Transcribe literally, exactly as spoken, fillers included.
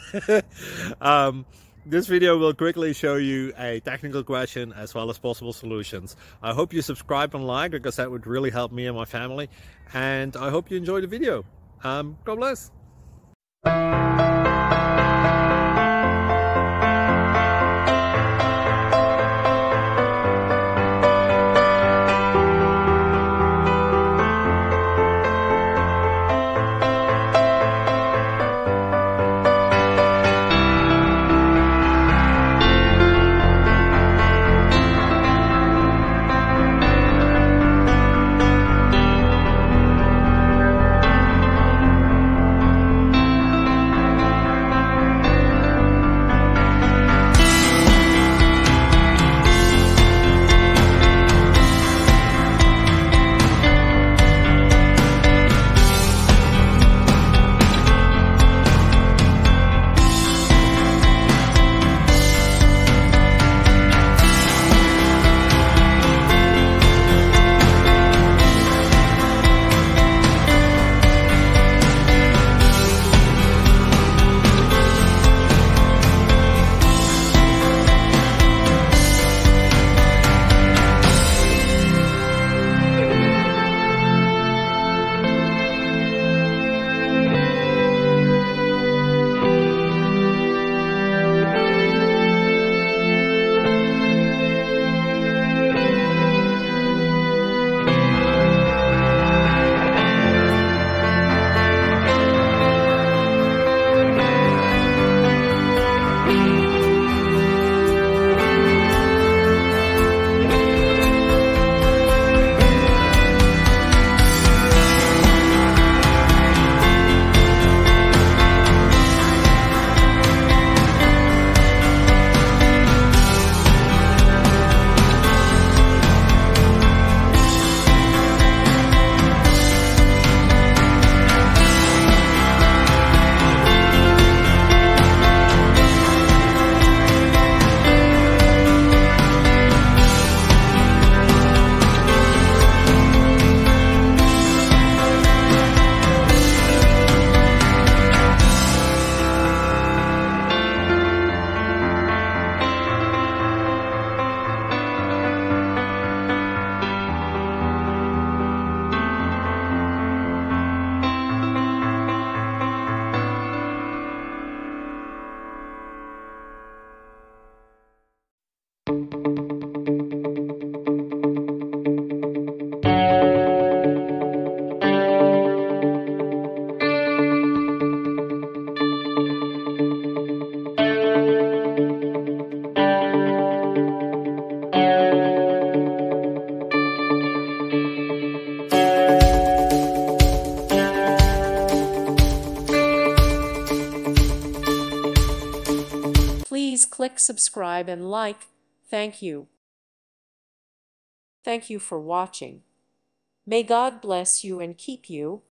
um, this video will quickly show you a technical question as well as possible solutions. I hope you subscribe and like, because that would really help me and my family. And I hope you enjoy the video. Um, God bless. Please click subscribe and like. Thank you. Thank you for watching. May God bless you and keep you.